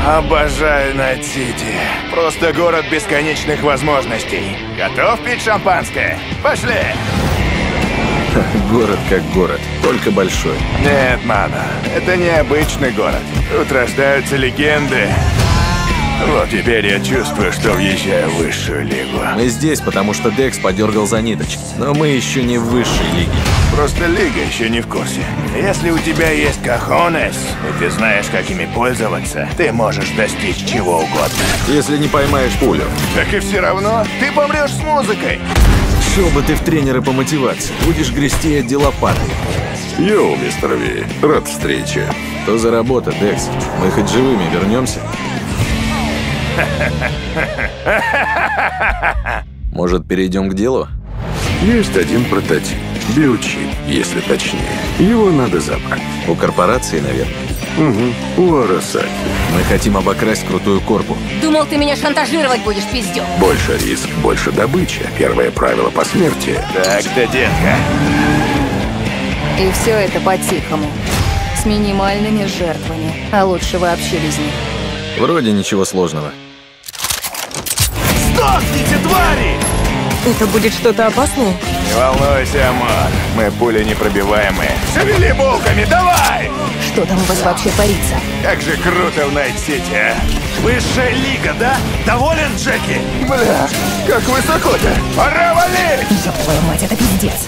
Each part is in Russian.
Обожаю Найт-Сити. Просто город бесконечных возможностей. Готов пить шампанское? Пошли! Город как город, только большой. Нет, мама, это не обычный город. Тут рождаются легенды. Вот теперь я чувствую, что въезжаю в высшую лигу. Мы здесь, потому что Декс подергал за ниточки. Но мы еще не в высшей лиге. Просто лига еще не в курсе. Если у тебя есть кохонес, и ты знаешь, как ими пользоваться, ты можешь достичь чего угодно. Если не поймаешь пулю. Так и все равно ты помрешь с музыкой. Шел бы ты в тренеры по мотивации. Будешь грести отди лопатой. Йоу, мистер Ви, рад встрече. Что за работа, Декс? Мы хоть живыми вернемся? Может, перейдем к делу? Есть один прототип. Биочип, если точнее. Его надо забрать. У корпорации, наверное. Угу, у Арасаки. Мы хотим обокрасть крутую корпу. Думал, ты меня шантажировать будешь, пиздюк. Больше риск, больше добыча. Первое правило посмертия. Так-то, детка. И все это по-тихому. С минимальными жертвами. А лучше вообще без них. Вроде ничего сложного. Сдохните, твари! Это будет что-то опасное? Не волнуйся, Амор. Мы пули непробиваемые. Шевели булками, давай! Что там у вас вообще творится? Как же круто в Найт-Сити, а? Высшая лига, да? Доволен, Джеки? Бля, как высоко-то! Пора валить! Ёб твою мать, это пиздец.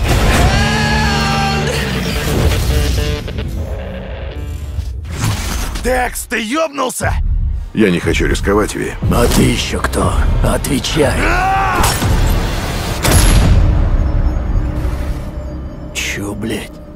Декс, ты ёбнулся? Я не хочу рисковать, Ви. А ты еще кто? Отвечай. Чё, блядь?